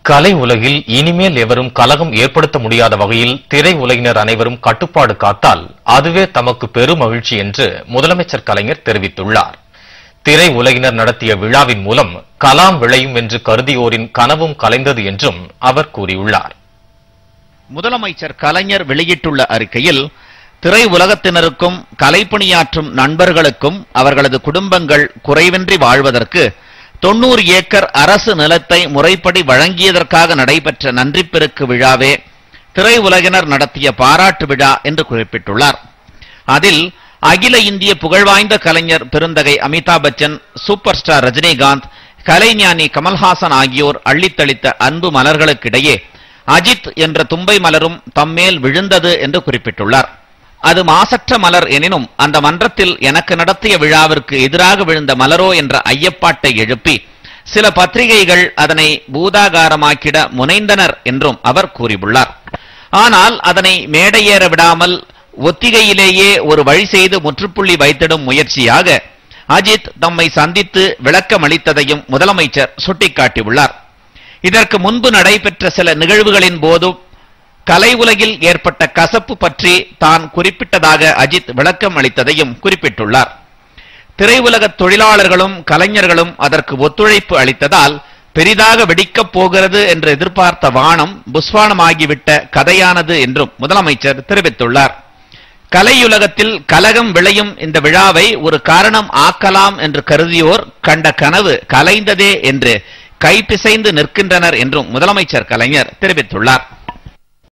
கலை உலகில் இனிமேல் எவரும் கலகம் ஏற்படுத்த முடியாத வகையில் திரை உலகினர் அனைவரும் கட்டுப்பாடு காத்தால் அதுவே தமக்கு பெரும் மகிழ்ச்சி என்று முதலமைச்சர் கலைஞர் தெரிவித்துள்ளார். திரை உலகினர் நடத்திய விழாவின் மூலம் கலாம் விளையும் என்று கருதியோரின் கனவும் கலைந்தது என்றும் அவர் கூறியுள்ளார். முதலமைச்சர் கலைஞர் வெளியிட்டுள்ள அறிக்கையில், திரை உலகத்தினருக்கும் கலைப்பணியாற்றும் நண்பர்களுக்கும் அவர்களது குடும்பங்கள் குறைவின்றி வாழ்வதற்கு 90 ஏக்கர் அரசு நிலத்தை முறைப்படி வழங்கியதற்காக நடைபெற்ற நன்றிப்பெருக்கு விழாவே திரை உலகினர் நடத்திய பாராட்டு விழா என்று குறிப்பிட்டுள்ளார். அதில் அகில இந்திய புகழ்வாய்ந்த கலைஞர் பெருந்தகை அமிதாப் பச்சன், சூப்பர் ஸ்டார் ரஜினிகாந்த், கலைஞானி கமல்ஹாசன் ஆகியோர் அள்ளித்தளித்த அன்பு மலர்களுக்கிடையே அஜித் என்ற தும்பை மலரும் தம்மேல் விழுந்தது என்று குறிப்பிட்டுள்ளார். அது மாசற்ற மலர் எனினும் அந்த மன்றத்தில் எனக்கு நடத்திய விழாவிற்கு எதிராக விழுந்த மலரோ என்ற ஐயப்பாட்டை எழுப்பி சில பத்திரிகைகள் அதனை பூதாகாரமாக்கிட முனைந்தனர் என்றும் அவர் கூறியுள்ளார். ஆனால் அதனை மேடையேற விடாமல் ஒத்திகையிலேயே ஒரு வழி செய்து முற்றுப்புள்ளி வைத்திடும் முயற்சியாக அஜித் தம்மை சந்தித்து விளக்கமளித்ததையும் முதலமைச்சர் சுட்டிக்காட்டியுள்ளார். இதற்கு முன்பு நடைபெற்ற சில நிகழ்வுகளின் போதும் கலை உலகில் ஏற்பட்ட கசப்பு பற்றி தான் குறிப்பிட்டதாக அஜித் விளக்கம் அளித்ததையும் குறிப்பிட்டுள்ளார். திரையுலக தொழிலாளர்களும் கலைஞர்களும் அதற்கு ஒத்துழைப்பு அளித்ததால் பெரிதாக வெடிக்கப் போகிறது என்று எதிர்பார்த்த வானம் புஸ்வானமாகிவிட்ட கதையானது என்றும் முதலமைச்சர் தெரிவித்துள்ளார். கலையுலகத்தில் கலகம் விளையும் இந்த விழாவை ஒரு காரணம் ஆக்கலாம் என்று கருதியோர் கண்ட கனவு கலைந்ததே என்று கைபிசைந்து நிற்கின்றனர் என்றும் முதலமைச்சர் கலைஞர் தெரிவித்துள்ளார்.